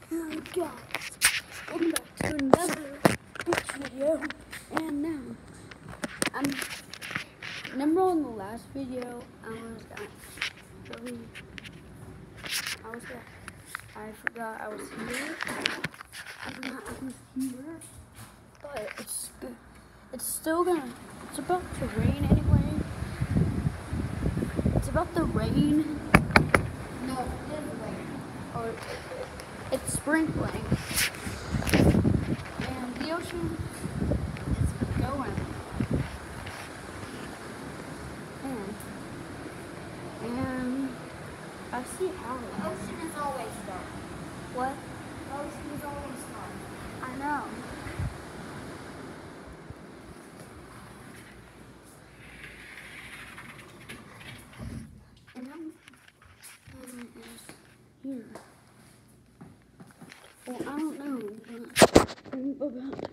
Hello guys, welcome back to another video, and now, remember on the last video, I forgot I was here, but it's good, it's about to rain anyway, it's about to rain. No, it didn't rain. Or it's sprinkling, and the ocean is going, and I see how The ocean is always dark. what The ocean is always dark. I know. And here. Well, I don't know, but I'm about